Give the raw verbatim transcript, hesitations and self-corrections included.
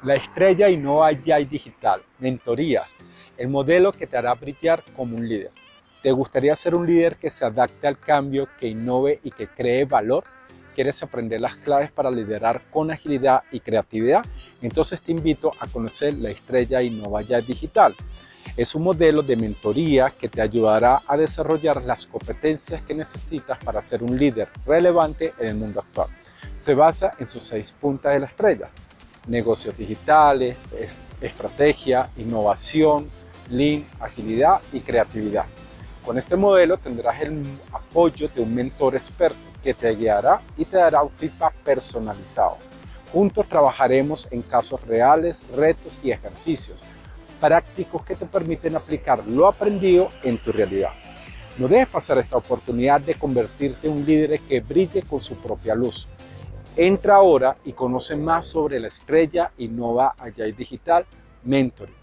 La estrella Innova Agile Digital, mentorías, el modelo que te hará brillar como un líder. ¿Te gustaría ser un líder que se adapte al cambio, que innove y que cree valor? ¿Quieres aprender las claves para liderar con agilidad y creatividad? Entonces te invito a conocer la estrella Innova Agile Digital. Es un modelo de mentoría que te ayudará a desarrollar las competencias que necesitas para ser un líder relevante en el mundo actual. Se basa en sus seis puntas de la estrella: negocios digitales, estrategia, innovación, lean, agilidad y creatividad. Con este modelo tendrás el apoyo de un mentor experto que te guiará y te dará un feedback personalizado. Juntos trabajaremos en casos reales, retos y ejercicios prácticos que te permiten aplicar lo aprendido en tu realidad. No dejes pasar esta oportunidad de convertirte en un líder que brille con su propia luz. Entra ahora y conoce más sobre la estrella Innova Agile Digital Mentoring.